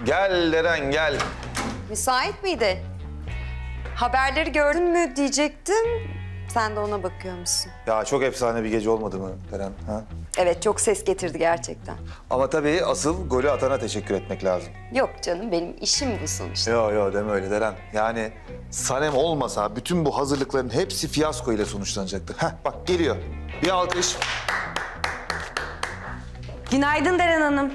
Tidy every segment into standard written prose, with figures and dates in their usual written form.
Gel Deren, gel. Müsait miydi? Haberleri gördün mü diyecektim. Sen de ona bakıyor musun? Ya çok efsane bir gece olmadı mı Deren? Ha? Evet, çok ses getirdi gerçekten. Ama tabii asıl golü atana teşekkür etmek lazım. Yok canım, benim işim bu sonuçta. Yo deme öyle Deren. Yani Sanem olmasa bütün bu hazırlıkların hepsi fiyasko ile sonuçlanacaktı. Heh, bak geliyor. Bir alkış. Günaydın Deren Hanım.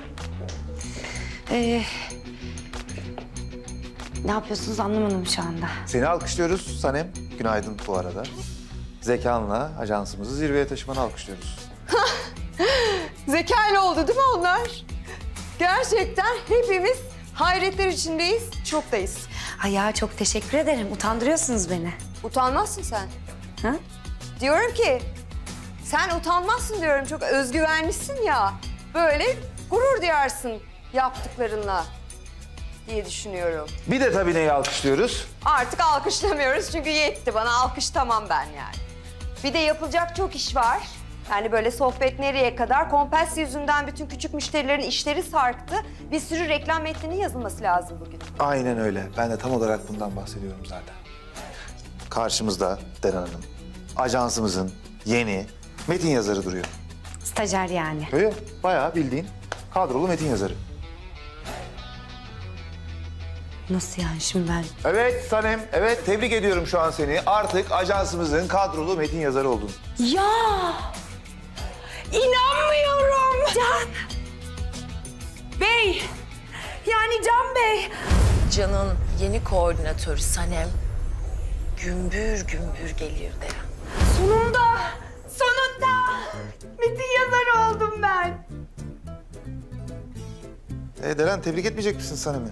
Ne yapıyorsunuz anlamadım şu anda. Seni alkışlıyoruz Sanem. Günaydın bu arada. Zekanla ajansımızı zirveye taşımanı alkışlıyoruz. Zekayla oldu değil mi onlar? Gerçekten hepimiz hayretler içindeyiz, şoktayız. Ay ya çok teşekkür ederim. Utandırıyorsunuz beni. Utanmazsın sen. Ha? Diyorum ki, sen utanmazsın diyorum. Çok özgüvenlisin ya. Böyle gurur duyarsın yaptıklarınla diye düşünüyorum. Bir de tabii neyi alkışlıyoruz? Artık alkışlamıyoruz çünkü yetti bana. Alkışlamam ben yani. Bir de yapılacak çok iş var. Yani böyle sohbet nereye kadar? Kompas yüzünden bütün küçük müşterilerin işleri sarktı. Bir sürü reklam metninin yazılması lazım bugün. Aynen öyle. Ben de tam olarak bundan bahsediyorum zaten. Karşımızda Deren Hanım, ajansımızın yeni metin yazarı duruyor. Stajyer yani. Öyle bayağı bildiğin kadrolu metin yazarı. Nasıl yani şimdi ben? Evet Sanem, evet tebrik ediyorum şu an seni. Artık ajansımızın kadrolu metin yazarı oldun. Ya! İnanmıyorum! Can! Bey! Yani Can Bey! Can'ın yeni koordinatörü Sanem gümbür gümbür gelir Deren. Sonunda! Sonunda! Metin yazarı oldum ben. Deren tebrik etmeyecek misin Sanem'i?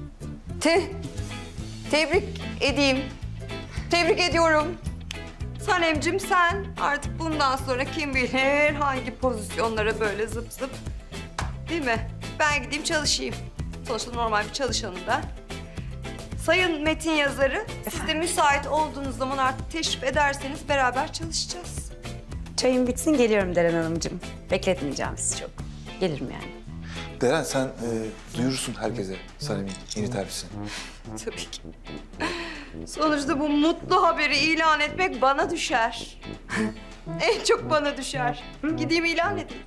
Tebrik edeyim. Tebrik ediyorum. Sanemcim sen artık bundan sonra kim bilir hangi pozisyonlara böyle zıp zıp. Değil mi? Ben gideyim çalışayım. Sonuçta normal bir çalışanım ben. Sayın metin yazarı, siz de müsait olduğunuz zaman artık teşrif ederseniz beraber çalışacağız. Çayım bitsin geliyorum Deren Hanımcığım. Bekletmeyeceğim sizi çok. Gelirim yani. Deren sen duyurursun herkese Sanem'in yeni terfisini. Tabii ki. Sonuçta bu mutlu haberi ilan etmek bana düşer. En çok bana düşer. Gideyim ilan edeyim.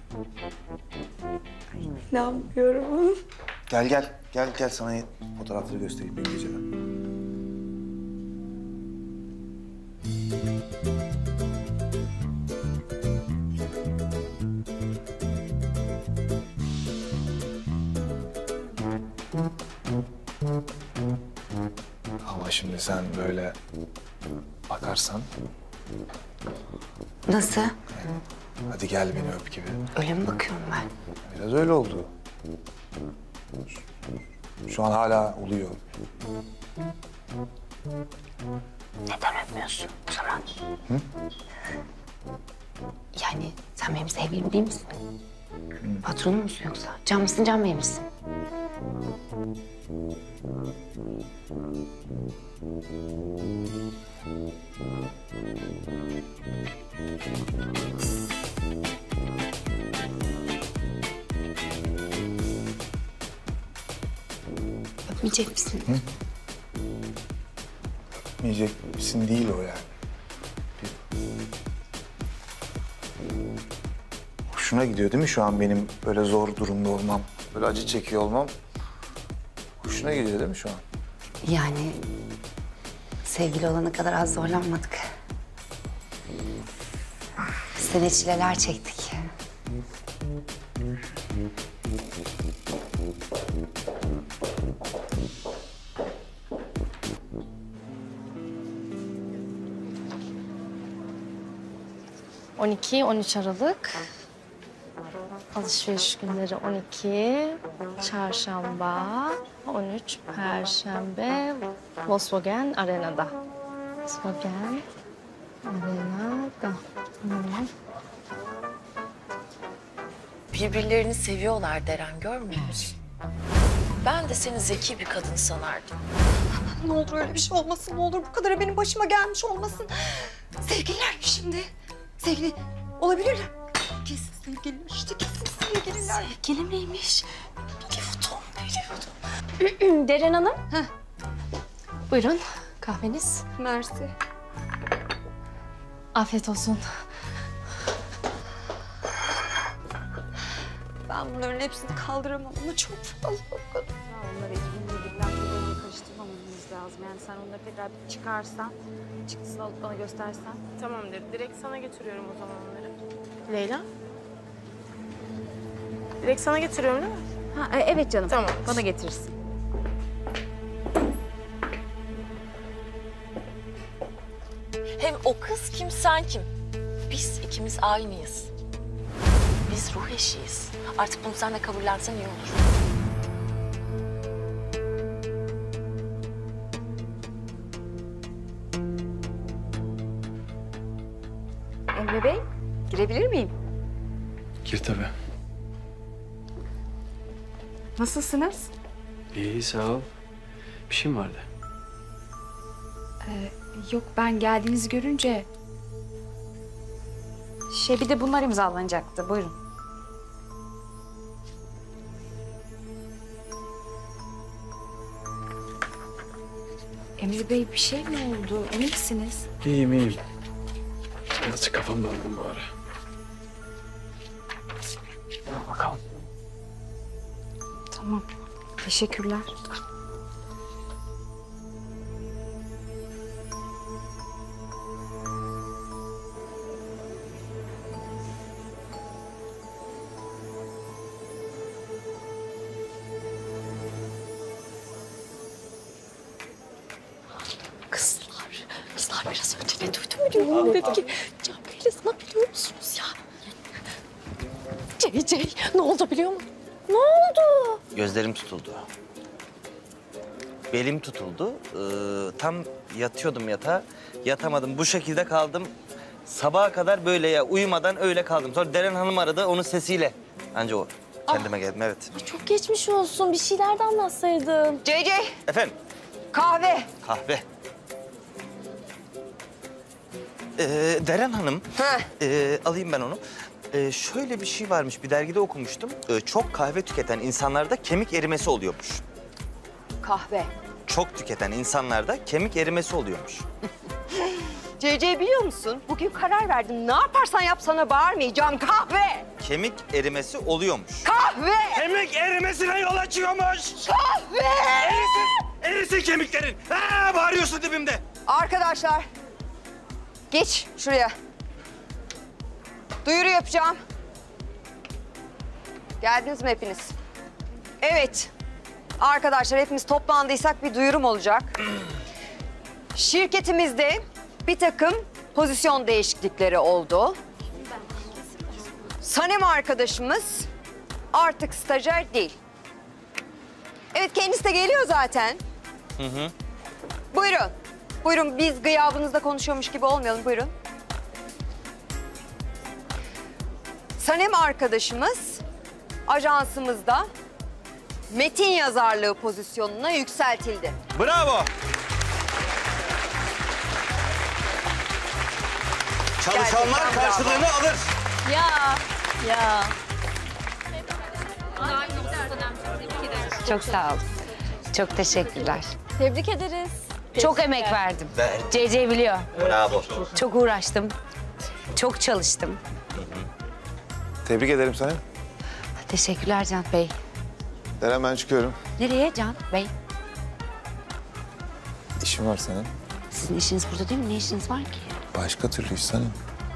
İnanmıyorum. Gel sana fotoğrafları göstereyim ben geceden. Ama şimdi sen böyle bakarsan... Nasıl? Hadi gel beni öp gibi. Öyle mi bakıyorum ben? Biraz öyle oldu. Şu an hala oluyor. Neden öpmüyorsun o zaman? Hı? Yani sen benim sevgilim değil misin? Patronum musun yoksa? Can mısın, Can Bey misin? Öpmeyecek misin? Hı? Öpmeyecek misin değil o yani. Hoşuna gidiyor değil mi şu an benim böyle zor durumda olmam, böyle acı çekiyor olmam? Hoşuna gidiyor değil mi şu an? Yani sevgili olana kadar az zorlanmadık. Biz de ne çileler çektik. ...12-13 Aralık. Alışveriş günleri 12, Çarşamba, 13, Perşembe, Volkswagen Arena'da. Volkswagen Arena'da. Birbirlerini seviyorlar Deren, görmüyor musun? Ben de seni zeki bir kadın sanardım. Ne olur öyle bir şey olmasın, ne olur bu kadar benim başıma gelmiş olmasın. Sevgililer mi şimdi? Sevgili olabilirler. Kesin sevgililer işte, kesin sevgililer. Sevgili miymiş? Bir foton Deren Hanım. Buyurun kahveniz. Mersi. Afiyet olsun. Ben bunların hepsini kaldıramam ama çok fazla. Onları ekibinle birbirlerine karıştırmamamız lazım. Yani sen onları tekrar bir çıkarsan, çıktısını alıp bana göstersen. Tamamdır. Direkt sana getiriyorum o zaman onları. Leyla? Direkt sana getiriyorum değil mi? Ha, evet canım. Tamam. Bana getirirsin. Hem o kız kim, sen kim? Biz ikimiz aynıyız. Biz ruh eşiyiz. Artık bunu sen de kabullensen iyi olur. Emre Bey, girebilir miyim? Gir tabii. Nasılsınız? İyi sağ ol. Bir şey mi vardı? Yok, ben geldiğinizi görünce... bir de bunlar imzalanacaktı. Buyurun. Emre Bey, bir şey mi oldu? Emin misiniz? İyiyim iyiyim. Birazcık kafam dağıldım bu ara. Al bakalım. Tamam. Teşekkürler. Kızlar biraz önce ne duydum biliyor musun? Dedi ki Can Bey'le sana biliyor musunuz ya? CC ne oldu biliyor musun? Ne oldu? Gözlerim tutuldu. Belim tutuldu. Tam yatıyordum yatağa. Yatamadım. Bu şekilde kaldım. Sabaha kadar böyle ya uyumadan öyle kaldım. Sonra Deren Hanım aradı onun sesiyle. Anca o. Kendime geldim evet. Çok geçmiş olsun. Bir şeyler de anlatsaydın. CC, Efendim kahve. kahve. Deren Hanım. Ha. Alayım ben onu. Şöyle bir şey varmış bir dergide okumuştum. Çok kahve tüketen insanlarda kemik erimesi oluyormuş. Kahve. Çok tüketen insanlarda kemik erimesi oluyormuş. CC biliyor musun? Bugün karar verdim. Ne yaparsan yap sana bağırmayacağım. Kahve. Kemik erimesi oluyormuş. Kahve. Kemik erimesine yol açıyormuş. Kahve. Erisin kemiklerin. Ha, bağırıyorsun dibimde. Arkadaşlar, geç şuraya. Duyuru yapacağım. Geldiniz mi hepiniz? Evet. Arkadaşlar hepimiz toplandıysak bir duyurum olacak. Şirketimizde bir takım pozisyon değişiklikleri oldu. Sanem arkadaşımız artık stajyer değil. Evet, kendisi de geliyor zaten. Buyurun. Buyurun, biz gıyabınızda konuşuyormuş gibi olmayalım. Buyurun. Sanem arkadaşımız ajansımızda metin yazarlığı pozisyonuna yükseltildi. Bravo. Çalışanlar Gerçekten karşılığını alır. Çok sağ ol. Çok teşekkürler. Tebrik ederiz. Çok emek verdim. Ver. CC biliyor. Bravo. Çok uğraştım. Çok çalıştım. Tebrik ederim seni. Teşekkürler Can Bey. Deren ben çıkıyorum. Nereye Can Bey? İşim var senin. Sizin işiniz burada değil mi? Ne işiniz var ki? Başka türlü iş senin.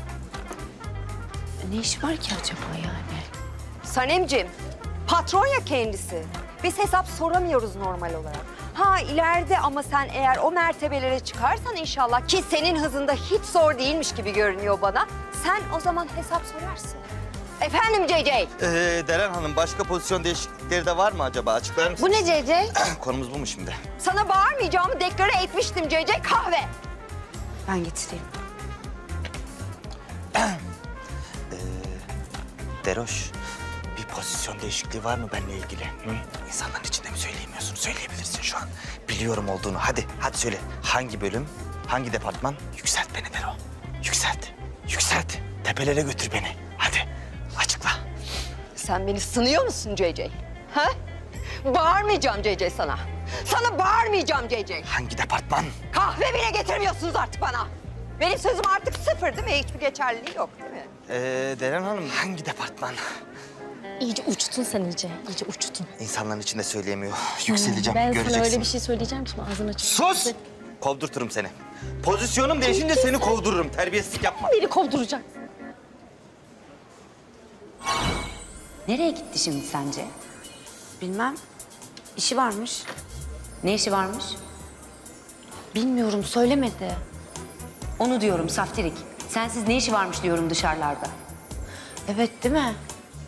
Ne iş var ki acaba yani? Sanemciğim, patron ya kendisi. Biz hesap soramıyoruz normal olarak. Ha ileride ama sen eğer o mertebelere çıkarsan inşallah, ki senin hızında hiç zor değilmiş gibi görünüyor bana, sen o zaman hesap sorarsın. Efendim CC? Deren Hanım başka pozisyon değişiklikleri de var mı acaba? Açıklar mısınız? Bu ne CC? Konumuz bu mu şimdi? Sana bağırmayacağımı deklare etmiştim CC. Kahve. Ben getireyim. Deroş, bir pozisyon değişikliği var mı benimle ilgili? Hı? İnsanların içinde mi söyleyemiyorsun? Söyleyebilirsin şu an. Biliyorum olduğunu. Hadi söyle. Hangi bölüm, hangi departman? Yükselt beni Dero. Yükselt, yükselt. Tepelere götür beni. Hadi, açıkla. Sen beni sınıyor musun CC? Ha? Bağırmayacağım CC sana. Sana bağırmayacağım CC. Hangi departman? Kahve bile getirmiyorsunuz artık bana. Benim sözüm artık sıfır değil mi? Hiçbir geçerliliği yok değil mi? Deren Hanım hangi departman? İyice uçtun sen iyice. İyice uçtun. İnsanların içinde söyleyemiyor. Yükseleceğim, Ben göreceksin. sana öyle bir şey söyleyeceğim ki şimdi ağzını açıp... Sus! Kovdurturum seni. Pozisyonum değişince seni kovdururum. Terbiyesizlik yapma. Beni kovduracak. Nereye gitti şimdi sence? Bilmem. İşi varmış. Ne işi varmış? Bilmiyorum, söylemedi. Onu diyorum Saftirik. Sensiz ne işi varmış diyorum dışarılarda. Evet, değil mi?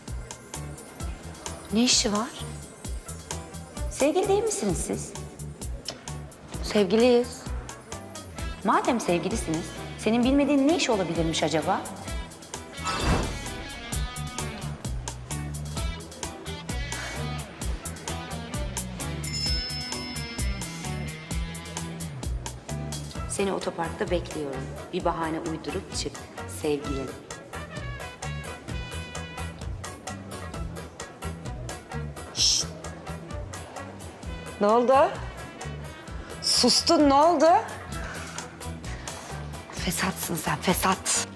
Ne işi var? Sevgili değil misiniz siz? Sevgiliyiz. Madem sevgilisiniz, senin bilmediğin ne iş olabilirmiş acaba? Seni otoparkta bekliyorum. Bir bahane uydurup çık sevgilim. Ne oldu? Sustun, ne oldu? Fesatsın sen, fesat.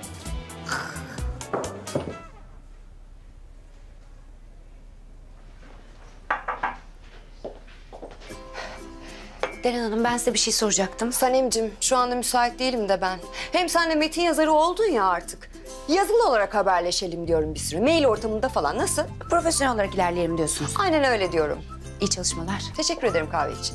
Deren Hanım, ben size bir şey soracaktım. Sanemcim, şu anda müsait değilim de ben. Hem sen de metin yazarı oldun ya artık. Yazılı olarak haberleşelim diyorum bir süre. Mail ortamında falan. Nasıl? Profesyonel olarak ilerleyelim diyorsunuz. Aynen öyle diyorum. İyi çalışmalar. Teşekkür ederim kahve için.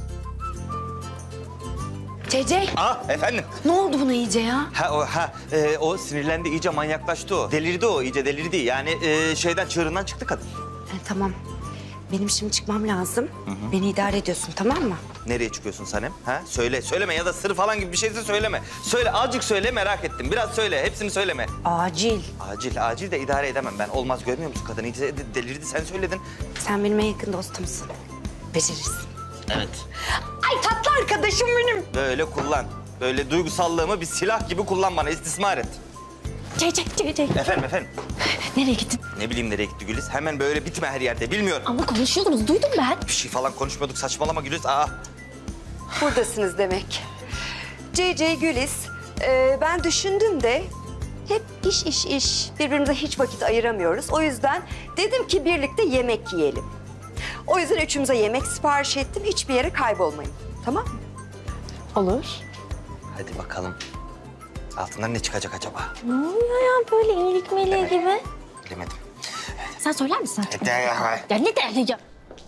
CC, Efendim? ne oldu buna iyice ya? O sinirlendi, iyice manyaklaştı o. Delirdi o, iyice delirdi. Yani şeyden, çığırından çıktı kadın. Tamam. Benim şimdi çıkmam lazım. Beni idare ediyorsun, tamam mı? Nereye çıkıyorsun Sanem? Söyle, söyleme ya da sır falan gibi bir şeyse söyleme. Söyle, azıcık söyle, merak ettim. Biraz söyle, hepsini söyleme. Acil. Acil de idare edemem ben. Olmaz, görmüyor musun kadın? İyice delirdi, sen söyledin. Sen benim en yakın dostumsun. Becerirsin. Evet. Ay tatlı arkadaşım benim. Böyle kullan. Böyle duygusallığımı bir silah gibi kullan bana, istismar et. CC. Efendim. Nereye gittin? Ne bileyim nereye gitti Güliz? Hemen böyle bitme her yerde, bilmiyorum. Ama konuşuyordunuz, duydum ben. Bir şey falan konuşmuyorduk, saçmalama Güliz. Buradasınız demek. CC Güliz, ben düşündüm de hep iş. Birbirimize hiç vakit ayıramıyoruz. O yüzden dedim ki birlikte yemek yiyelim. O yüzden üçümüze yemek sipariş ettim. Hiçbir yere kaybolmayın. Tamam mı? Olur. Hadi bakalım. Altından ne çıkacak acaba? Ne oluyor ya böyle iyilik meleği gibi? Bilemedim. Sen söyler misin? Ya. Ya ne derdi ya?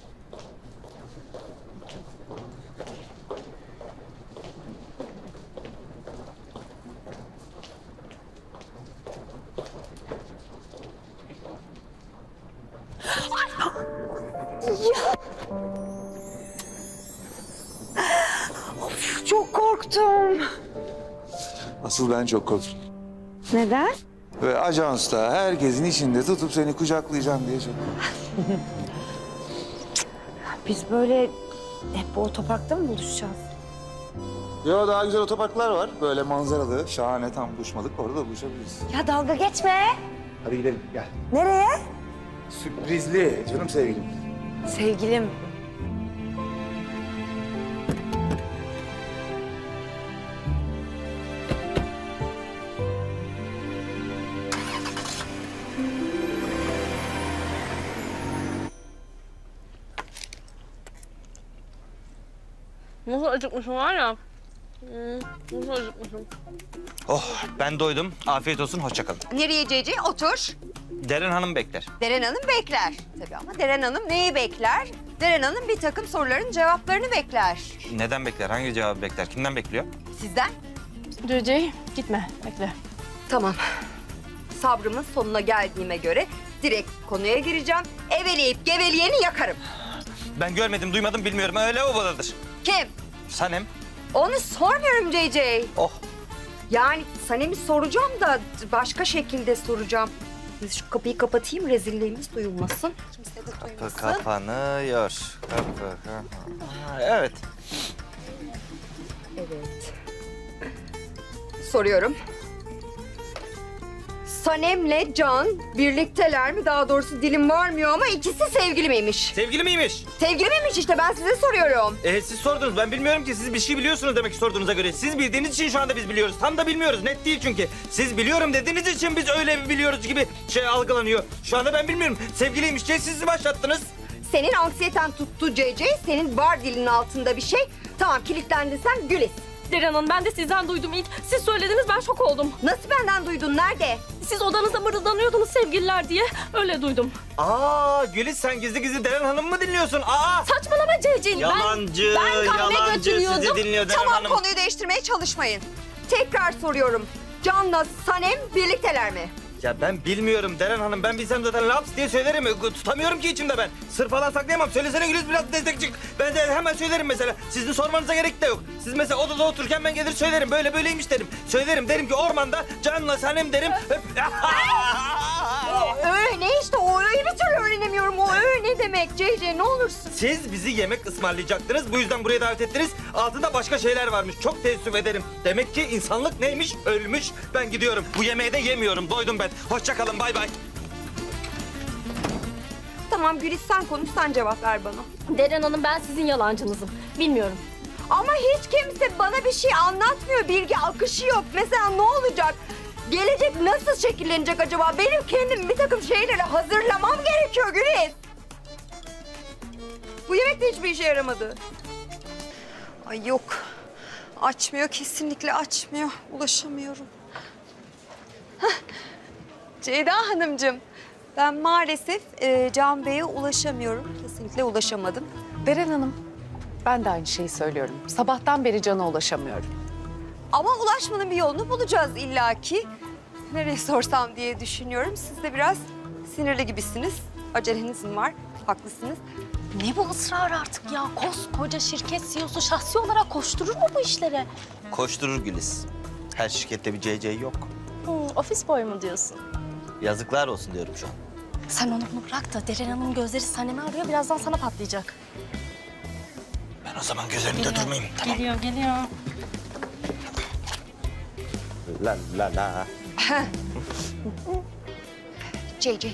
Çok korktum. Asıl ben çok korktum. Neden? Ve ajansta herkesin içinde tutup seni kucaklayacağım diye çok korktum. Biz böyle hep bu otoparkta mı buluşacağız? Yo, daha güzel otoparklar var. Böyle manzaralı, şahane, tam buluşmalık. Orada da buluşabiliriz. Ya dalga geçme. Hadi gidelim, gel. Nereye? Sürprizli canım sevgilim. Sevgilim. Nasıl acıkmışım var ya. Nasıl acıkmışım. Oh, ben doydum. Afiyet olsun, hoşça kalın. Nereye CC? Otur. Deren Hanım bekler. Deren Hanım bekler. Tabii ama Deren Hanım neyi bekler? Deren Hanım bir takım soruların cevaplarını bekler. Neden bekler? Hangi cevabı bekler? Kimden bekliyor? Sizden? CC gitme bekle. Tamam. Sabrımın sonuna geldiğime göre direkt konuya gireceğim. Eveleyip geveleyeni yakarım. Ben görmedim, duymadım, bilmiyorum. Öyle o badadır. Kim? Sanem. Onu sormuyorum CC. Oh. Yani Sanem'i soracağım da başka şekilde soracağım. Şu kapıyı kapatayım, rezilliğimiz duyulmasın. Kimse de Kapı duymasın. kapanıyor. Evet. Evet. Soruyorum. Sanem'le Can birlikteler mi? Daha doğrusu dilim varmıyor ama ikisi sevgili miymiş? Sevgili miymiş? Sevgili miymiş işte, ben size soruyorum. Siz sordunuz. Ben bilmiyorum ki. Siz bir şey biliyorsunuz demek ki sorduğunuza göre. Siz bildiğiniz için şu anda biz biliyoruz. Tam da bilmiyoruz. Net değil çünkü. Siz biliyorum dediğiniz için biz öyle biliyoruz gibi şey algılanıyor. Şu anda ben bilmiyorum. Sevgiliymiş diye siz başlattınız. Senin anksiyeten tuttu CC, senin var dilinin altında bir şey. Tamam, kilitlendin sen, Güliz. Deren Hanım, ben de sizden duydum ilk. Siz söylediniz, ben şok oldum. Nasıl benden duydun, nerede? Siz odanızda mırıldanıyordunuz sevgililer diye. Öyle duydum. Güliz sen gizli gizli Deren Hanım mı dinliyorsun? Saçmalama Ceycin. Yalancı, ben kahve yalancı götürüyordum. sizi dinliyor Deren Tamam, Hanım. konuyu değiştirmeye çalışmayın. Tekrar soruyorum. Can'la Sanem birlikteler mi? Ya ben bilmiyorum Deren Hanım. Ben bilsem zaten laps diye söylerim. Tutamıyorum ki içimde ben. Sır falan saklayamam. Söylesene Güliz, biraz destek çık. Ben de hemen söylerim mesela. Sizin sormanıza gerek de yok. Siz mesela odada otururken ben gelir söylerim. Böyle böyleymiş derim. Söylerim, derim ki ormanda Can'la Sanem derim. Ne işte, o öyle bir türlü öğrenemiyorum. O ne demek CC, ne olursun. Siz bizi yemek ısmarlayacaktınız. Bu yüzden buraya davet ettiniz. Altında başka şeyler varmış. Çok teessüf ederim. Demek ki insanlık neymiş? Ölmüş. Ben gidiyorum. Bu yemeği de yemiyorum. Doydum ben. Hoşça kalın. Bay bay. Tamam Güliz, sen konuş, sen cevap ver bana. Deren Hanım, ben sizin yalancınızım. Bilmiyorum. Ama hiç kimse bana bir şey anlatmıyor. Bilgi akışı yok. Mesela ne olacak? Gelecek nasıl şekillenecek acaba? Benim kendim bir takım şeyleri hazırlamam gerekiyor Güliz. Bu yemek de hiçbir işe yaramadı. Ay yok. Açmıyor, kesinlikle açmıyor. Ulaşamıyorum. Ceyda Hanımcığım, ben maalesef Can Bey'e ulaşamıyorum. Kesinlikle ulaşamadım. Deren Hanım, ben de aynı şeyi söylüyorum. Sabahtan beri Can'a ulaşamıyorum. Ama ulaşmanın bir yolunu bulacağız illaki. Nereye sorsam diye düşünüyorum. Siz de biraz sinirli gibisiniz. Aceleniz mi var? Haklısınız. Ne bu ısrar artık ya? Koskoca şirket CEO'su şahsi olarak koşturur mu bu işlere? Koşturur Güliz. Her şirkette bir CC yok. Ofis boy mu diyorsun? Yazıklar olsun diyorum şu an. Sen onu bunu bırak da Deren Hanım'ın gözleri Sanem'i arıyor. Birazdan sana patlayacak. Ben o zaman göz önünde durmayayım. Tamam. Geliyor. La la la. JJ.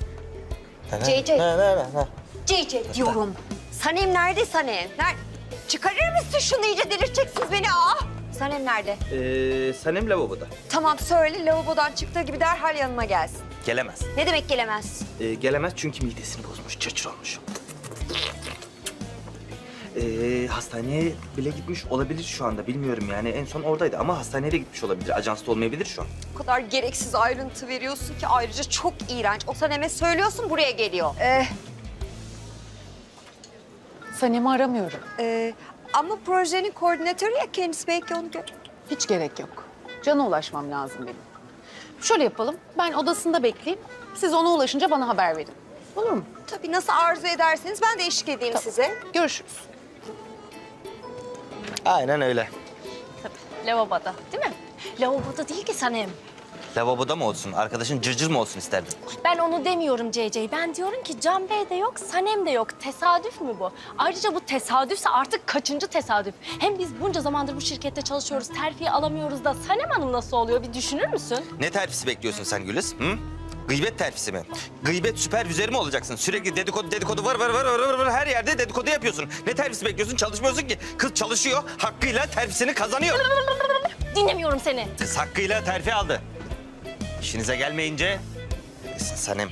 JJ diyorum. Sanem nerede Sanem? Çıkarır mısın şunu, iyice delirteceksiniz beni. Sanem nerede? Sanem lavaboda. Tamam söyle, lavabodan çıktığı gibi derhal yanıma gelsin. Gelemez. Ne demek gelemez? Gelemez çünkü midesini bozmuş, çırçır olmuş. Hastaneye bile gitmiş olabilir şu anda. Bilmiyorum yani, en son oradaydı ama hastaneye de gitmiş olabilir. Ajansta olmayabilir şu an. O kadar gereksiz ayrıntı veriyorsun ki, ayrıca çok iğrenç. O Sanem'e söylüyorsun, buraya geliyor. Sanem'i aramıyorum. Ama projenin koordinatörü ya kendisi, belki onu gör. Hiç gerek yok. Can'a ulaşmam lazım benim. Şöyle yapalım, ben odasında bekleyeyim. Siz ona ulaşınca bana haber verin. Olur mu? Tabii, nasıl arzu ederseniz ben de eşlik edeyim size. Görüşürüz. Aynen öyle. Lavaboda değil mi? Lavaboda değil ki Sanem. Lavaboda mı olsun? Arkadaşın cırcır mı olsun isterdin? Ben onu demiyorum CC. Ben diyorum ki Can Bey de yok, Sanem de yok. Tesadüf mü bu? Ayrıca bu tesadüfse artık kaçıncı tesadüf? Hem biz bunca zamandır bu şirkette çalışıyoruz, terfi alamıyoruz da Sanem Hanım nasıl oluyor? Bir düşünür müsün? Ne terfisi bekliyorsun sen Güliz? Hı? Gıybet terfisi mi? Gıybet süpervizörü mü olacaksın? Sürekli dedikodu var. Her yerde dedikodu yapıyorsun. Ne terfisi bekliyorsun? Çalışmıyorsun ki. Kız çalışıyor, hakkıyla terfisini kazanıyor. Dinlemiyorum seni. Kız hakkıyla terfi aldı. İşinize gelmeyince Sanem.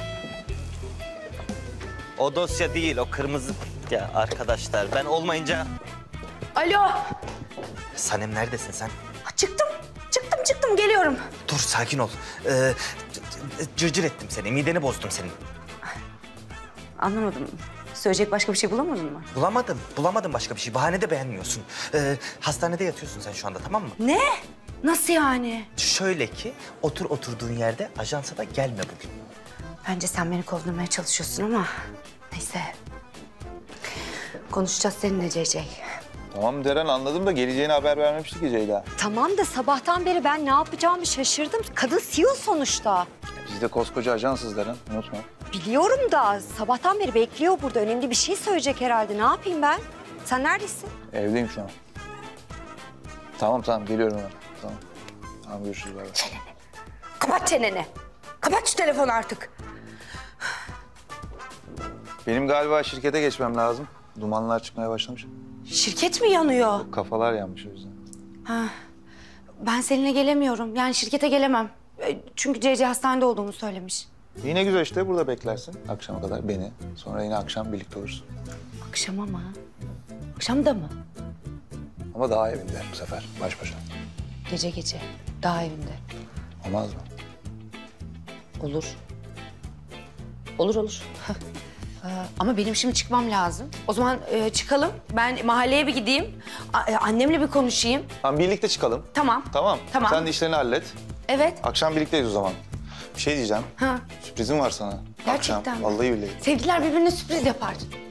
O dosya değil, o kırmızı. Ya arkadaşlar, ben olmayınca... Alo. Sanem neredesin sen? Çıktım geliyorum. Dur, sakin ol. Cırcır ettim seni, mideni bozdum senin. Anlamadım. Söyleyecek başka bir şey bulamadın mı? Bulamadım başka bir şey. Bahane de beğenmiyorsun. Hastanede yatıyorsun sen şu anda, tamam mı? Ne? Nasıl yani? Şöyle ki, oturduğun yerde ajansa da gelme bugün. Bence sen beni kovdurmaya çalışıyorsun ama neyse. Konuşacağız seninle CC. Tamam Deren, anladım da geleceğini haber vermemişti ki Ceyda. Tamam da sabahtan beri ben ne yapacağımı şaşırdım. Kadın CEO sonuçta. Biz de koskoca ajansız Deren, unutma. Biliyorum da sabahtan beri bekliyor burada. Önemli bir şey söyleyecek herhalde. Ne yapayım ben? Sen neredesin? Evdeyim şu an. Tamam geliyorum ben. Tamam görüşürüz. Bay bay. Kapat çeneni. Kapat şu telefonu artık. Benim galiba şirkete geçmem lazım. Dumanlar çıkmaya başlamış. Şirket mi yanıyor? Kafalar yanmış o yüzden. Ben seninle gelemiyorum. Yani şirkete gelemem. Çünkü CC hastanede olduğumu söylemiş. Yine güzel işte, burada beklersin akşama kadar beni. Sonra yine akşam birlikte olursun. Akşama mı? Akşam da mı? Ama daha evinde bu sefer, baş başa. Gece gece. Daha evinde. Olmaz mı? Olur. Olur. Ama benim şimdi çıkmam lazım. O zaman çıkalım. Ben mahalleye bir gideyim. Annemle bir konuşayım. Tamam, birlikte çıkalım. Tamam. Tamam. Tamam. Sen de işlerini hallet. Evet. Akşam birlikteyiz o zaman. Bir şey diyeceğim. Ha. Sürprizim var sana. Gerçekten Akşam. mi? Vallahi billahi. Sevgililer birbirine sürpriz yapar.